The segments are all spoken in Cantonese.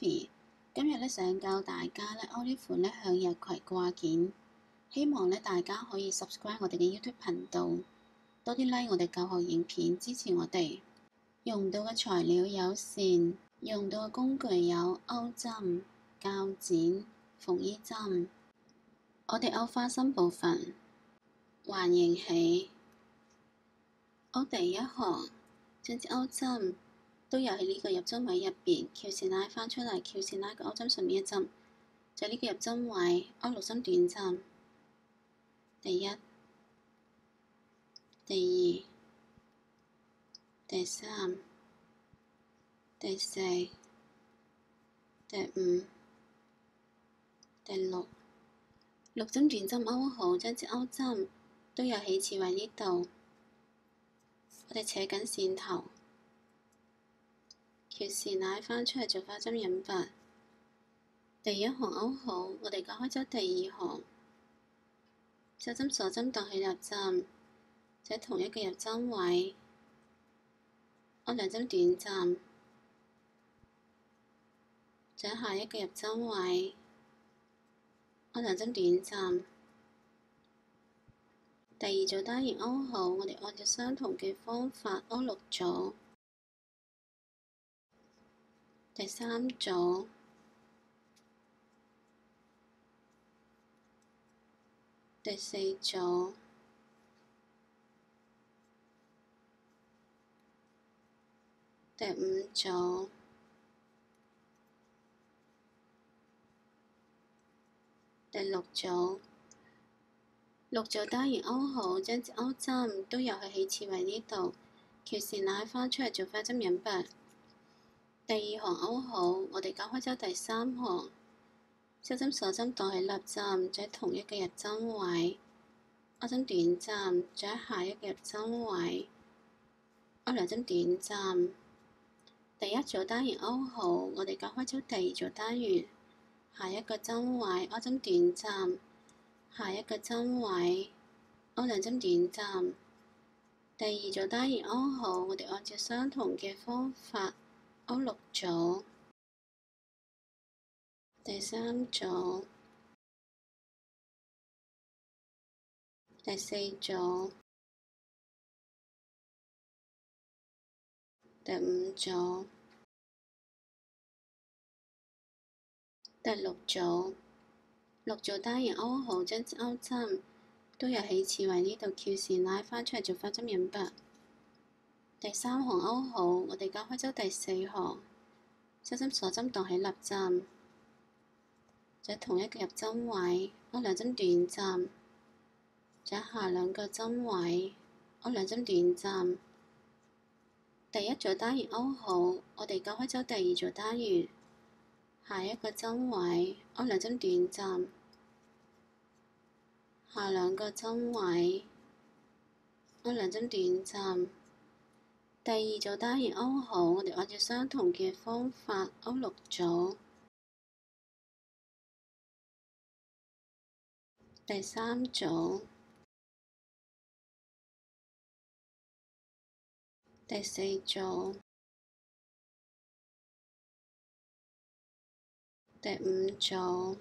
Sophie， 今日想教大家勾呢款向日葵掛件，希望大家可以 subscribe 我哋嘅 YouTube 頻道，多啲 like 我哋教學影片，支持我哋。用到嘅材料有線，用到嘅工具有鈎針、鉸剪、縫衣針。我哋勾花心部分，環形起，勾第一行，將支鈎針都有喺呢個入針位入邊，翹線拉翻出嚟，翹線拉個鈎針上面一針，就呢個入針位勾6針短針，第一、第二、第三、第四、第五、第六，6針短針勾好，將支鈎針都有起始位呢度，我哋扯緊線頭，翹線拉翻出嚟做花針引拔。第一行勾好，我哋解開咗第二行，手針鎖針當起入針，喺同一個入針位勾2針短針，喺下一個入針位勾2針短針。第二組單元勾好，我哋按照相同嘅方法勾6組。第三組、第四組、第五組、第六組。6組單元勾好，將支鈎針都由佢起始位呢度，翹線拉翻出嚟做花針引拔。第二行勾好，我哋解開咗第三行，手針鎖針當起立針，喺同一個入針位勾針短針，喺下一個入針位勾2針短針。第一組單元勾好，我哋解開咗第二組單元，下一個針位勾針短針，下一個針位勾2針短針。第二組單元勾好，我哋按照相同嘅方法勾6組。第三組、第四組、第五組、第六組。6組單元勾好，將支鈎針都由起始位呢度翹線拉翻出嚟做花針引拔。第三行勾好，我哋解開咗第四行，手針鎖針當起立針，喺同一個入針位勾2針短針，喺下兩個針位勾2針短針。第一組單元勾好，我哋解開咗第二組單元，下一個針位勾2針短針，下兩個針位勾2針短針。第二組單元勾好，我哋按照相同嘅方法勾6組。第三組、第四組、第五組、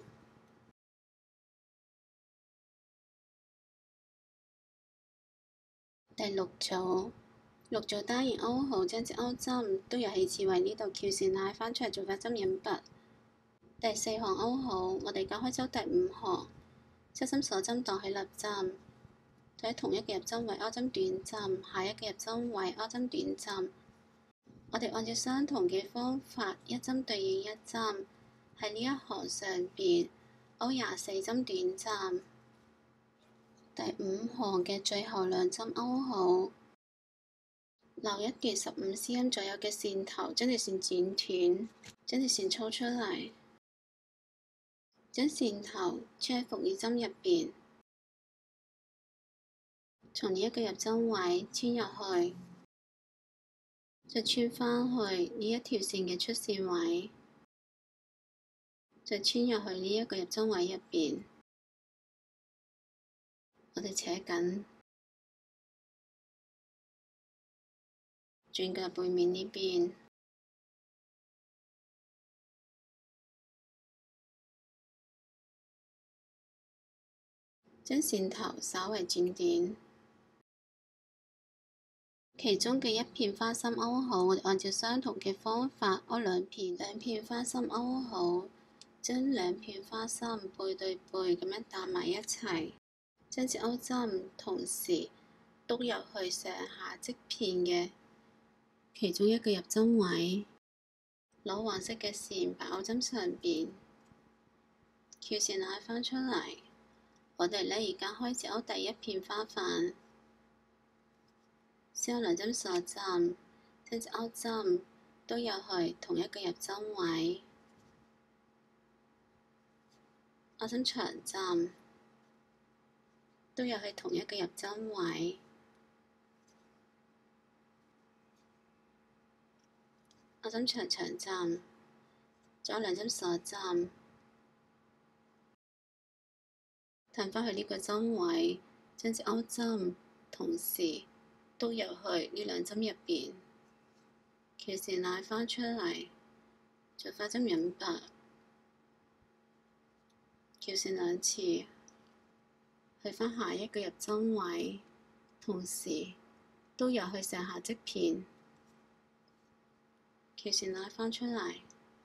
第六組。6組單元勾好，將支鈎針都由起始位呢度翹線拉翻出嚟做花針引拔。第四行勾好，我哋解開咗第五行，手針鎖針當起立針，喺同一個入針位勾針短針，下一個入針位勾針短針。我哋按照相同嘅方法，一針對應一針，喺呢一行上邊勾24針短針。第五行嘅最後2針勾好，留一段15 cm 左右嘅線頭，將條線剪斷，將條線粗出嚟，將線頭穿喺縫衣針入邊，從呢一個入針位穿入去，再穿返去呢一條線嘅出線位，再穿入去呢一個入針位入邊，我哋扯緊，轉過背面呢邊。 將線頭稍為轉短。其中嘅一片花心勾好，我哋按照相同嘅方法勾兩片花心勾好，將兩片花心背對背咁樣搭埋一齊，將支鈎針同時篤入去上下側片嘅其中一個入針位，攞黃色嘅線擺鈎針上邊，翹線拉返出嚟。我哋呢而家開始勾第一片花瓣。先有兩針鎖針，將支鈎針都入去同一個入針位，鈎針長針都入去同一個入針位，鈎針長針，仲有兩針鎖針，褪返去呢個針位，將支鈎針同時都入去呢兩針入邊，翹線拉返出嚟，再花針引拔，翹線兩次，去返下一個入針位，同時都入去上下側片，翹線拉返出嚟，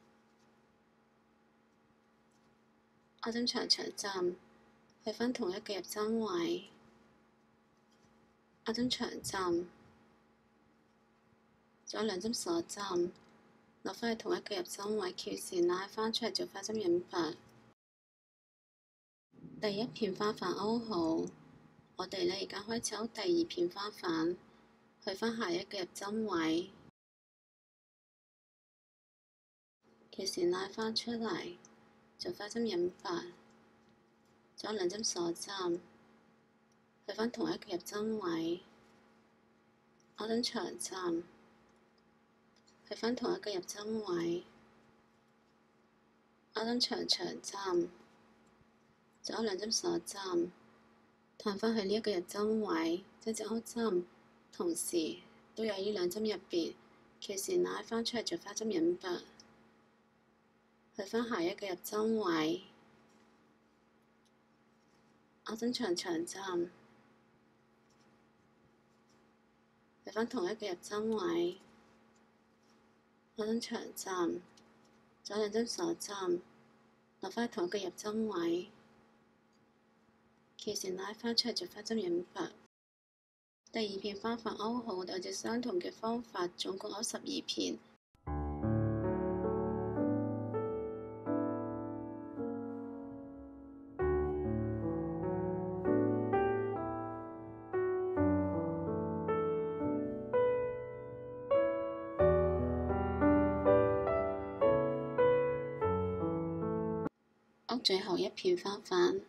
鈎針長針，去返同一個入針位。鈎針長針，仲有兩針鎖針，落返去同一個入針位，翹線拉返出嚟做花針引拔。第一片花瓣勾好，我哋呢而家開始勾第二片花瓣，去返下一個入針位，翹線拉返出嚟做花針引拔，仲有兩針鎖針。去返同一個入針位，鈎針長針，去返同一個入針位，鈎針長針，仲有兩針鎖針，褪返去呢一個入針位，將支鈎針同時都有呢兩針入邊，翹線拉返出嚟做花針引拔，去返下一個入針位，鈎針長針。去返同一個入針位，鈎針長針，仲有兩針鎖針，落返同一個入針位，翹線拉返出嚟做花針引拔。第二片花瓣勾好，我哋按照相同嘅方法，總共勾12片。勾最後一片花瓣。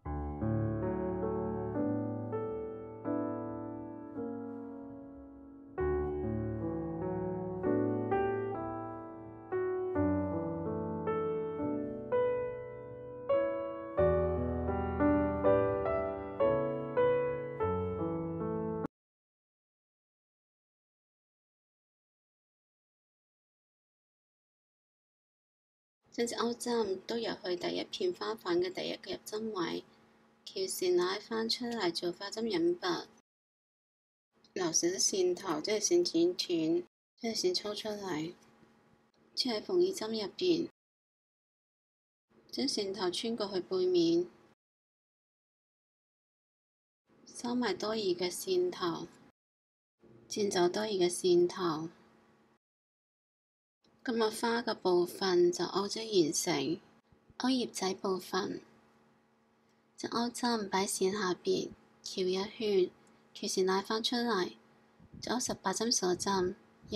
將支鈎針都入去第一片花瓣嘅第一個入針位，翹線拉返出嚟做花針引拔，留少啲線頭，即係線剪斷，即係線抽出嚟，即係縫衣針入邊，將線頭穿過去背面，收埋多餘嘅線頭，剪走多餘嘅線頭。今日花嘅部分就勾咗完成，勾葉仔部分，將鈎針擺線下邊，翹一圈，翹線拉返出嚟，再勾18針鎖針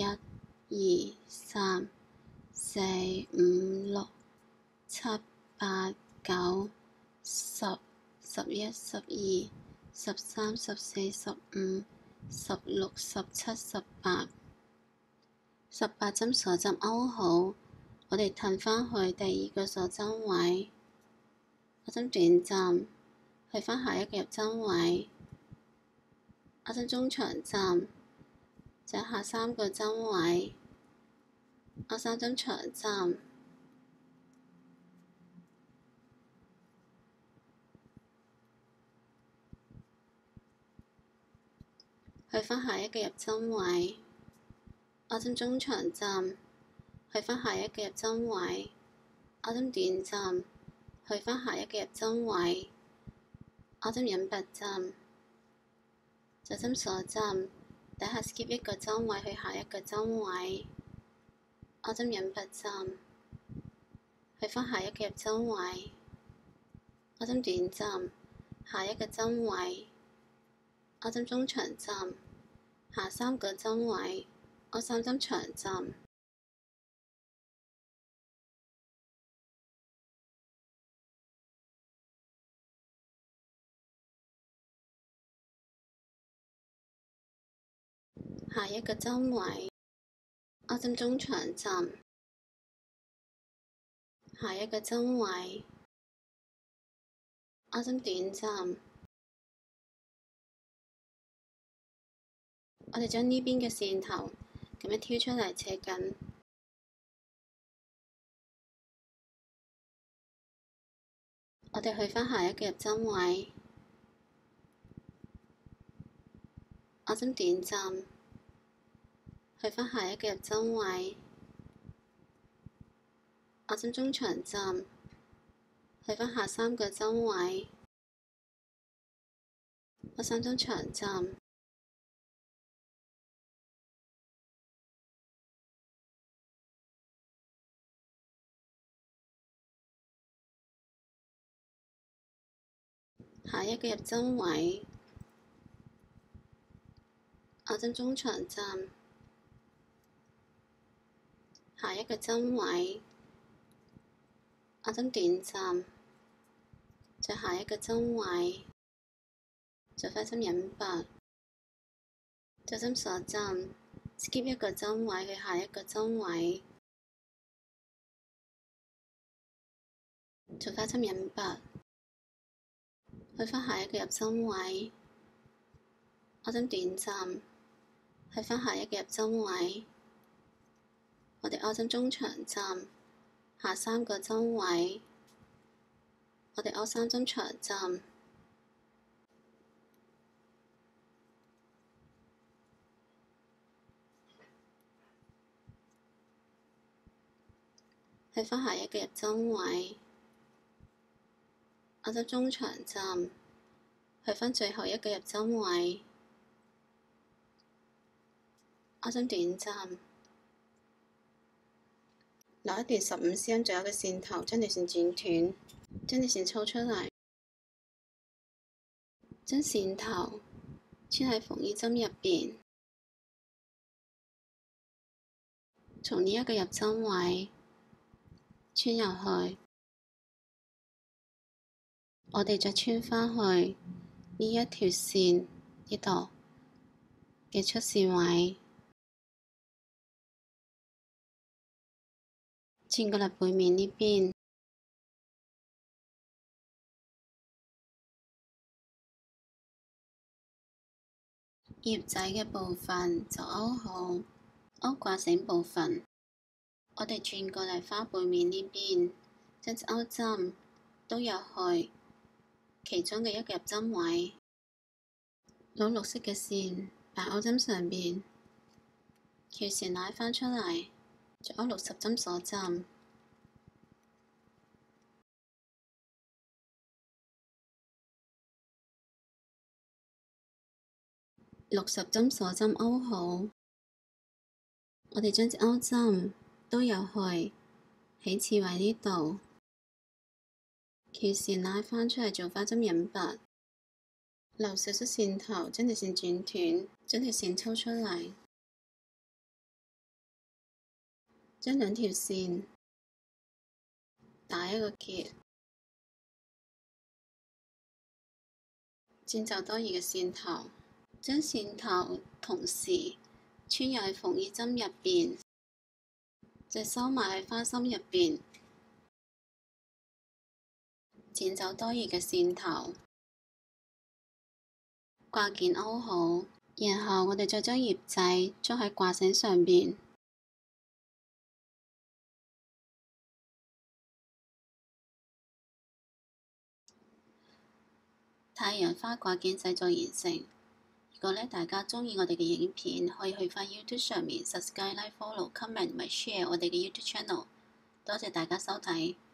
，1、2、3、4、5、6、7、8、9、10、11、12、13、14、15、16、17、18。18針鎖針勾好，我哋褪返去第二個鎖針位，鈎針短針，去返下一個入針位，鈎針中長針，再下3個針位，勾3針長針， 去返下一個入針位，按針中長針，去返下一個入針位，按針短針，去返下一個入針位，按針引拔針，就針鎖針，底下 skip 一個針位去下一個針位，按針引拔針，去返下一個入針位，按針短針，下一個針位，按針中長針，下3個針位，按3針長針，下一個針位，按針中長針，下一個針位，按針短針。我哋將呢邊嘅線頭咁樣挑出嚟斜緊，我哋去返下一個入針位，按針短針，去返下一個入針位，按針中長針，去返下3個針位，按3針長針，下一個入針位，按針中長針，下一個針位，按針短針，再下一個針位，再花針引拔，再針鎖針 ，skip 一個針位去下一個針位，再花針引拔，去返下一個入針位，按針短針，去返下一個入針位，我哋按針中長針，下3個針位，我哋按3針長針，去返下一個入針位，按針中長針，去返最後一個入針位，按針短針，留一段15cm左右嘅線頭，將條線剪斷，將條線抽出嚟，將線頭穿喺縫衣針入邊，從呢一個入針位穿入去，我哋再穿返去呢一條線呢度嘅出線位，轉過嚟背面呢邊，葉仔嘅部分就勾好，勾掛繩部分，我哋轉過嚟花背面呢邊，將勾針倒入去其中嘅一個入針位，攞綠色嘅線擺勾針上邊，條線拉返出嚟，再勾60針鎖針。60針鎖針勾好，我哋將隻勾針倒入去起刺位呢度，條線拉返出嚟做花針引拔，留少少線頭，將條線轉斷，將條線抽出嚟，將兩條線打一個結，轉走多餘嘅線頭，將線頭同時穿入去縫衣針入邊，再收埋喺花心入邊，剪走多餘嘅線頭，掛件勾好，然後我哋再將葉仔裝喺掛繩上邊。太陽花掛件製作完成， 如果大家鍾意我哋嘅影片，可以去返 YouTube 上面 subscribe、like、follow、comment 同埋 share 我哋嘅 YouTube channel。多謝大家收睇。